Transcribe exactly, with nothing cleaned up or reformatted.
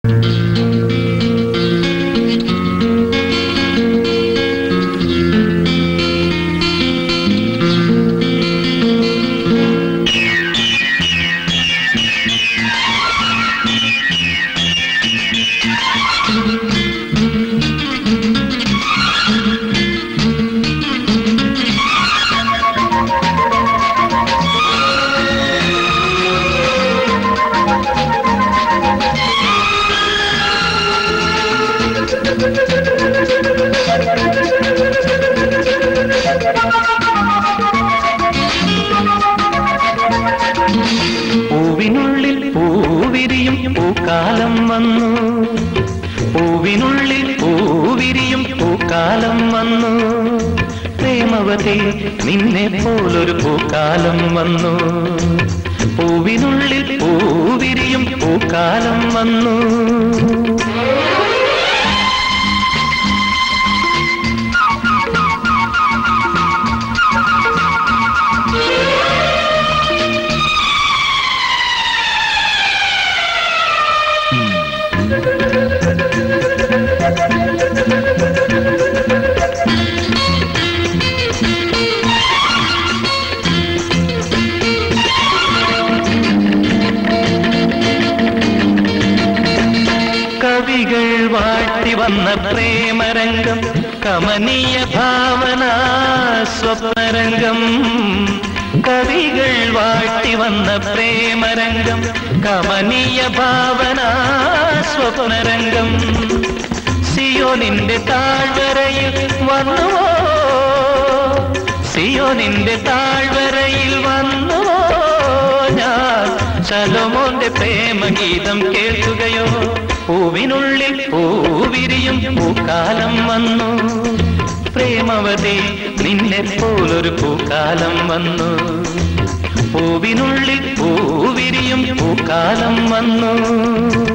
പൂവിനുള്ളിൽ പൂവിരിയും പൂക്കാലം വന്നു, പൂവിനുള്ളിൽ പൂവിരിയും പൂക്കാലം വന്നു, പ്രേമവതി നിന്നെ പോലൊരു പൂക്കാലം വന്നു. പൂവിനുള്ളിൽ പൂവിരിയും പൂക്കാലം വന്നു. കവികൾ വാഴ്ത്തി വന്ന പ്രേമരംഗം, കമനീയ ഭാവന സ്വപ്നരംഗം. കവികൾ വാഴ്ത്തി വന്ന പ്രേമരംഗം, കമനീയ ഭാവന സ്വപ്നരംഗം. സിയോനിന്റെ താഴ്വരയിൽ വന്നുവോ, സിയോനിന്റെ താഴ്വരയിൽ വന്നുവോ ഞാൻ, ശലോമോന്റെ പ്രേമഗീതം കേൾക്കുകയോ. പൂവിനുള്ളിൽ പൂവിരിയും പൂക്കാലം വന്നു, പ്രേമവതി നിന്നെ പോലൊരു പൂക്കാലം വന്നു. പൂവിനുള്ളിൽ പൂവിരിയും പൂക്കാലം വന്നു.